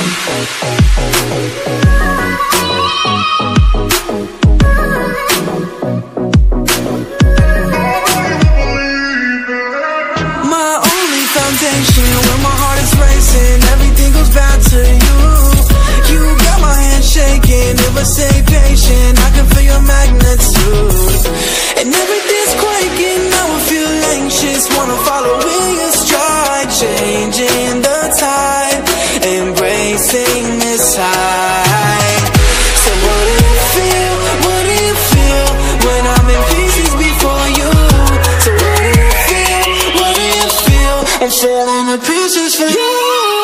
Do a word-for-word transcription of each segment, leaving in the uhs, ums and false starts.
When my heart is racing, everything goes back to you. You got my hand shaking, never stay patient, I can feel your magnitude. And everything's quaking, now I feel anxious, wanna follow in your stride. Changing the tide, embracing this high. So what do you feel, what do you feel, when I'm in pieces before you? So what do you feel, what do you feel, I'm falling to pieces for you.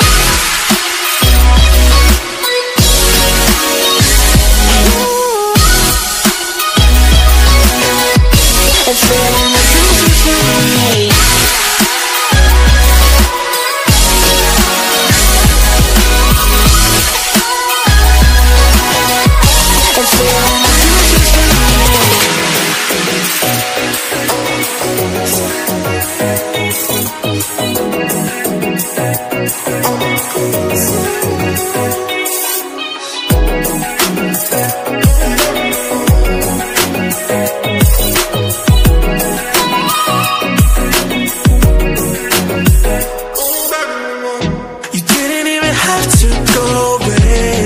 I'm falling to pieces for you. I'm falling to pieces for You didn't even have to go, babe.